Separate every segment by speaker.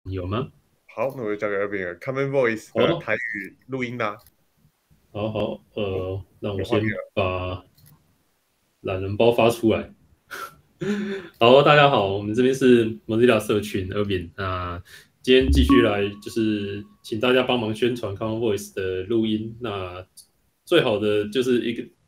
Speaker 1: 有吗？
Speaker 2: 好，那我就交给二饼了。Common Voice 的
Speaker 1: 好，
Speaker 2: 台语录音啦，
Speaker 1: 好，好，让我先
Speaker 2: 就换你了。
Speaker 1: 把懒人包发出来。好，大家好，我们这边是 Mozilla 社群 Irvin。那今天继续来，就是请大家帮忙宣传 Common Voice 的录音。那最好的就是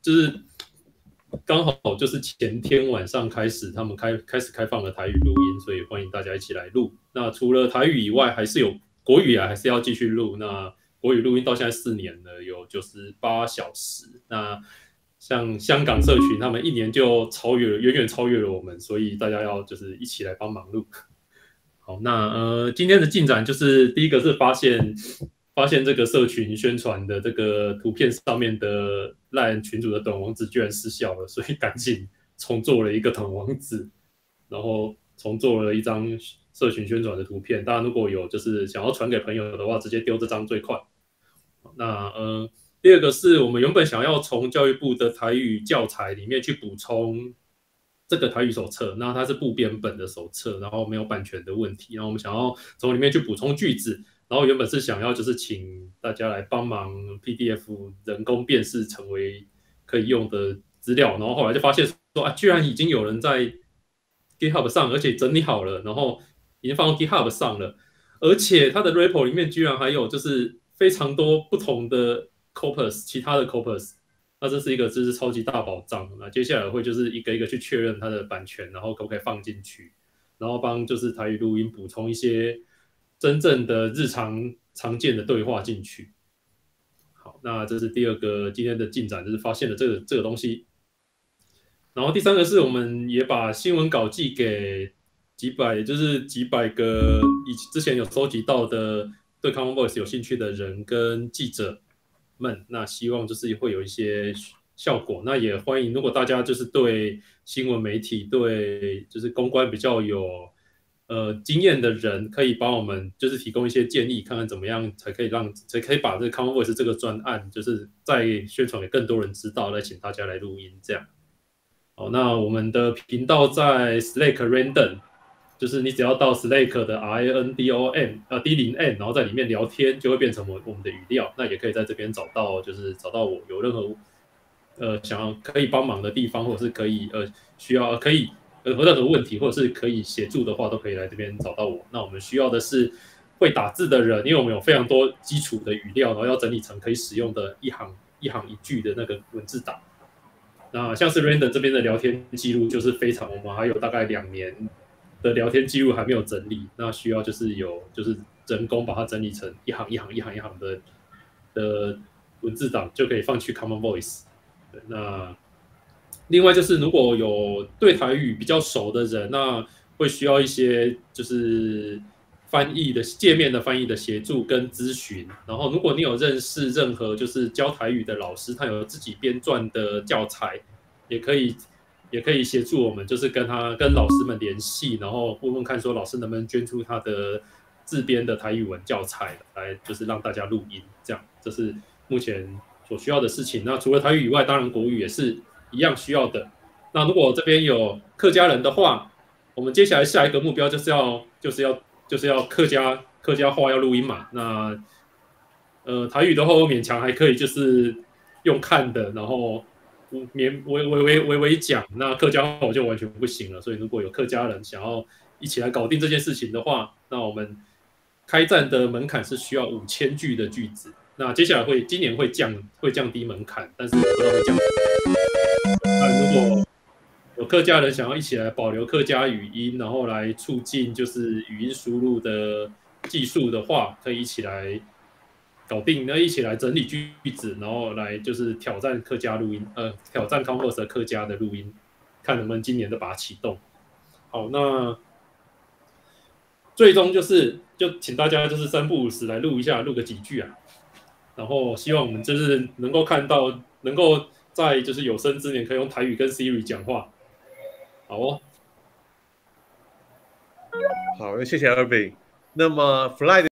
Speaker 1: 刚好就是前天晚上开始，他们开始开放了台语录音，所以欢迎大家一起来录。那除了台语以外，还是有国语啊，还是要继续录。那国语录音到现在4年了，有98小时。那像香港社群，他们一年就远远超越了我们，所以大家要就是一起来帮忙录。好，那今天的进展就是第一个是发现这个社群宣传的这个图片上面的烂群主的短网址居然失效了，所以赶紧重做了一个短网址，然后重做了一张社群宣传的图片。大家如果有就是想要传给朋友的话，直接丢这张最快。那第二个是我们原本想要从教育部的台语教材里面去补充这个台语手册，那它是部编本的手册，然后没有版权的问题，然后我们想要从里面去补充句子，然后原本是想要就是请大家来帮忙 PDF 人工辨识成为可以用的资料，然后后来就发现说啊，居然已经有人在 GitHub 上，而且整理好了，然后已经放到 GitHub 上了，而且它的 repo 里面居然还有就是非常多不同的 corpus，其他的 corpus，那这是一个就是超级大宝藏。那接下来会就是一个一个去确认它的版权，然后可不可以放进去，然后帮就是台语录音补充一些真正的日常常见的对话进去。好，那这是第二个今天的进展，就是发现了这个东西。然后第三个是我们也把新闻稿寄给几百个之前有收集到的对 Common Voice 有兴趣的人跟记者们，那希望就是会有一些效果。那也欢迎，如果大家就是对新闻媒体、对就是公关比较有经验的人，可以帮我们就是提供一些建议，看看怎么样才可以把这个 Common Voice 这个专案，就是再宣传给更多人知道，来请大家来录音这样。好，那我们的频道在 Slack Random，就是你只要到 Slack 的 RANDOM D0N，然后在里面聊天，就会变成我们的语料。那也可以在这边找到，就是找到我有任何想要可以帮忙的地方，或者是可以需要可以有任何问题，或者是可以协助的话，都可以来这边找到我。那我们需要的是会打字的人，因为我们有非常多基础的语料，然后要整理成可以使用的一行一句的那个文字档。那像是 Random 这边的聊天记录就是非常，我们还有大概2年的聊天记录还没有整理，那需要就是就是人工把它整理成一行的文字档，就可以放去 Common Voice。对，那另外就是如果有对台语比较熟的人，那会需要一些就是翻译的界面的翻译的协助跟咨询。然后如果你有认识任何就是教台语的老师，他有自己编撰的教材，也可以协助我们，就是跟老师们联系，然后问问看说老师能不能捐出他的自编的台语文教材来，就是让大家录音，这样这是目前所需要的事情。那除了台语以外，当然国语也是一样需要的。那如果这边有客家人的话，我们接下来下一个目标就是要客家话要录音嘛。那台语的话，我勉强还可以，就是用看的，然后微讲。那客家话我就完全不行了。所以如果有客家人想要一起来搞定这件事情的话，那我们开战的门槛是需要5000句的句子。那接下来今年会降低门槛，但是不知道会降。那如果有客家人想要一起来保留客家语音，然后来促进就是语音输入的技术的话，可以一起来搞定，那一起来整理句子，然后来就是挑战客家录音，挑战 Converse 的客家的录音，看能不能今年都把它启动。好，那最终就请大家就是3不5时来录一下，录个几句啊，然后希望我们就是能够看到，能够在就是有生之年可以用台语跟 Siri 讲话。好哦。
Speaker 2: 好，谢谢二饼。那么 Fly